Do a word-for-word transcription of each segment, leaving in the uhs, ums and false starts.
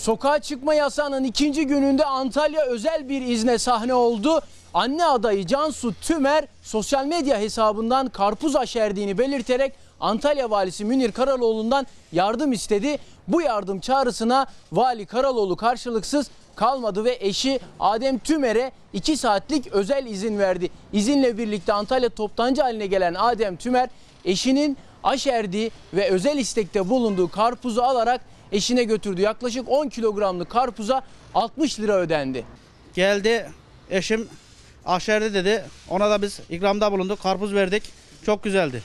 Sokağa çıkma yasağının ikinci gününde Antalya özel bir izne sahne oldu. Anne adayı Cansu Tümer sosyal medya hesabından karpuz aşerdiğini belirterek Antalya valisi Münir Karaloğlu'ndan yardım istedi. Bu yardım çağrısına vali Karaloğlu karşılıksız kalmadı ve eşi Adem Tümer'e iki saatlik özel izin verdi. İzinle birlikte Antalya toptancı haline gelen Adem Tümer eşinin aşerdiği ve özel istekte bulunduğu karpuzu alarak eşine götürdü. Yaklaşık on kilogramlık karpuza altmış lira ödendi. Geldi eşim aşerdi dedi. Ona da biz ikramda bulunduk. Karpuz verdik. Çok güzeldi.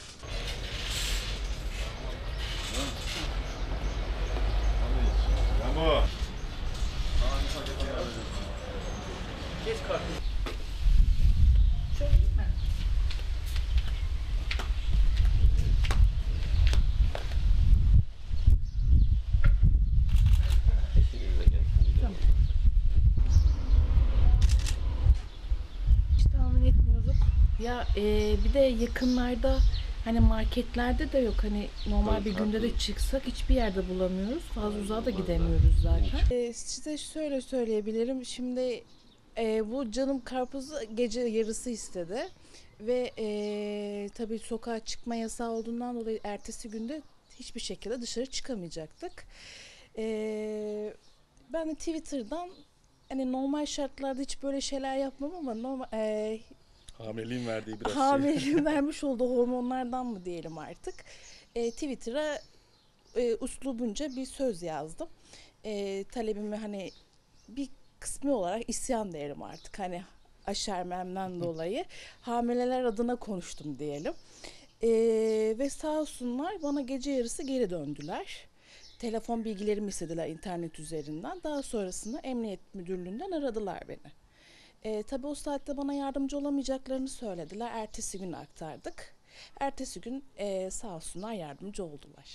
Hiç tahmin etmiyorduk. Ya e, bir de yakınlarda hani marketlerde de yok. Hani normal bir günde de çıksak hiçbir yerde bulamıyoruz. Fazla uzağa da gidemiyoruz zaten. Ee, size şöyle söyleyebilirim. Şimdi e, bu canım karpuzu gece yarısı istedi. Ve e, tabii sokağa çıkma yasağı olduğundan dolayı ertesi günde hiçbir şekilde dışarı çıkamayacaktık. E, ben de Twitter'dan hani normal şartlarda hiç böyle şeyler yapmam ama normal, e, Hamileliğin verdiği biraz şey. hamileliğin vermiş olduğu hormonlardan mı diyelim artık. E, Twitter'a e, uslubunca bir söz yazdım. E, talebimi hani bir kısmı olarak isyan derim artık. Hani aşermemden dolayı hamileler adına konuştum diyelim. E, ve sağ olsunlar bana gece yarısı geri döndüler. Telefon bilgilerimi istediler internet üzerinden. Daha sonrasında Emniyet Müdürlüğü'nden aradılar beni. E, tabii o saatte bana yardımcı olamayacaklarını söylediler. Ertesi gün aktardık. Ertesi gün e, sağ olsunlar yardımcı oldular.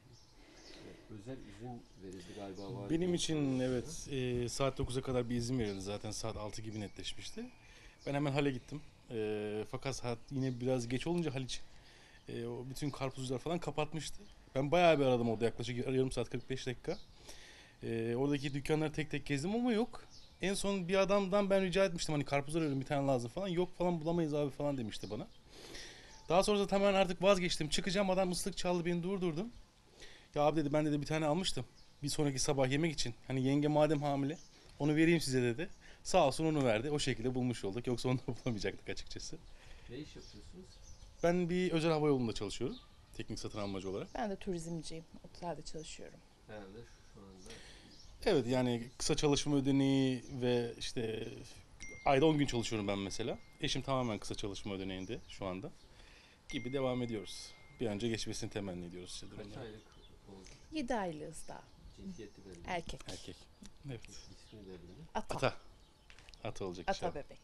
Özel izin verildi galiba. Var Benim için evet e, saat dokuza kadar bir izin verildi, zaten saat altı gibi netleşmişti. Ben hemen hale gittim. E, fakat saat yine biraz geç olunca Haliç e, o bütün karpuzcular falan kapatmıştı. Ben bayağı bir aradım orada, yaklaşık yarım saat kırk beş dakika. E, oradaki dükkanları tek tek gezdim ama yok. En son bir adamdan ben rica etmiştim, hani karpuz arıyorum bir tane lazım falan. Yok falan, bulamayız abi falan demişti bana. Daha sonra da tamamen artık vazgeçtim. Çıkacağım, adam ıslık çaldı, beni durdurdu. Ya abi dedi, ben dedi bir tane almıştım. Bir sonraki sabah yemek için. Hani yenge madem hamile onu vereyim size dedi. Sağ olsun onu verdi. O şekilde bulmuş olduk. Yoksa onu da bulamayacaktık açıkçası. Ne iş yapıyorsunuz? Ben bir özel hava yolunda çalışıyorum. Teknik satın almacı olarak. Ben de turizmciyim. Otelde çalışıyorum. Herhalde şu anda. Evet, yani kısa çalışma ödeneği ve işte ayda on gün çalışıyorum ben mesela. Eşim tamamen kısa çalışma ödeneğinde şu anda. Gibi devam ediyoruz. Bir an önce geçmesini temenni ediyoruz. işte Kaç durumda. aylık oldu? yedi aylığız daha. Cinsiyeti belli. Erkek. Erkek. Evet. İsmi belli mi? Ata. Ata. Ata olacak Ata inşallah. bebek.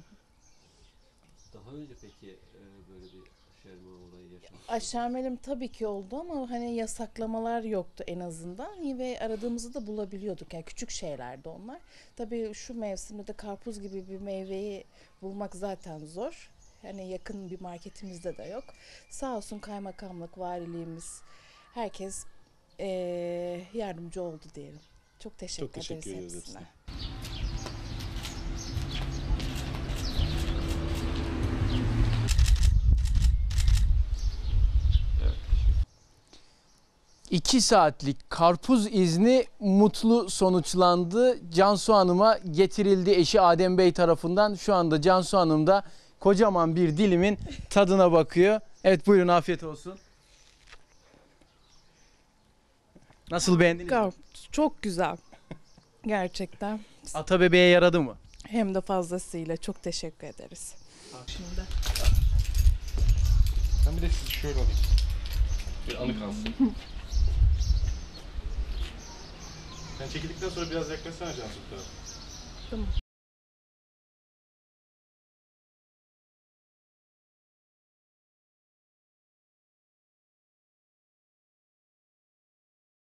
Daha önce peki e, böyle bir aşerme olayı yaşamış. Aşermelim tabii ki oldu ama hani yasaklamalar yoktu en azından ve aradığımızı da bulabiliyorduk. Yani küçük şeylerdi onlar. Tabii şu mevsimde de karpuz gibi bir meyveyi bulmak zaten zor. Hani yakın bir marketimizde de yok. Sağ olsun kaymakamlık, valiliğimiz, herkes eee, yardımcı oldu diyelim. Çok teşekkür, Çok teşekkür ederiz ediyoruz hepsine. iki saatlik karpuz izni mutlu sonuçlandı. Cansu Hanım'a getirildi eşi Adem Bey tarafından. Şu anda Cansu Hanım da kocaman bir dilimin tadına bakıyor. Evet, buyurun, afiyet olsun. Nasıl, beğendiniz mi? Karpuz çok güzel. Gerçekten. Ata bebeğe yaradı mı? Hem de fazlasıyla çok teşekkür ederiz. Şimdi. Ben bir de sizi şöyle alayım. Bir anı kalsın. Sen çekildikten sonra biraz yaklaşsana Cansu tarafa. Tamam.